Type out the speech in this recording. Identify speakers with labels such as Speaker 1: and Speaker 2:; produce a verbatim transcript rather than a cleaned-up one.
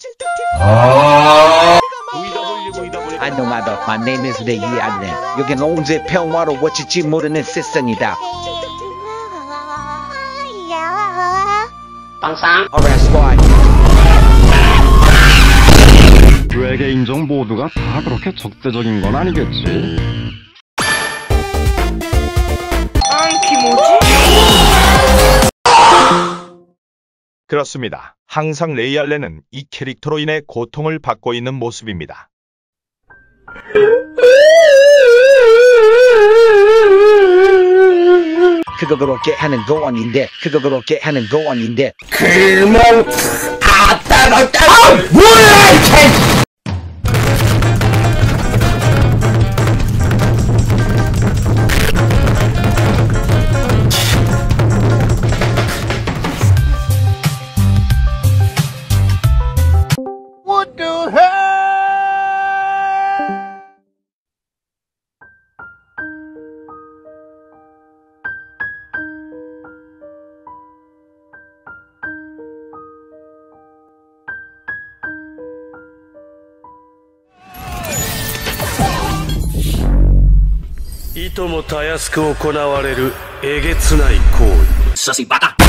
Speaker 1: 안녕하다. My name is 레이알렌. 여긴 언제 평화로워질지 모르는 세상이다.
Speaker 2: 빵상
Speaker 1: 알에스와이.
Speaker 3: 외계 인종 모두가 다 그렇게 적대적인 건 아니겠지.
Speaker 4: 그렇습니다. 항상 레이알렌은 이 캐릭터로 인해 고통을 받고 있는 모습입니다.
Speaker 1: 그거 그렇게 하는 거 아닌데 그거 그렇게 하는 거 아닌데
Speaker 2: 그만 아따 아따 아 뭐야 이게 What the hell?
Speaker 5: いともたやすく行われるえげつない行為。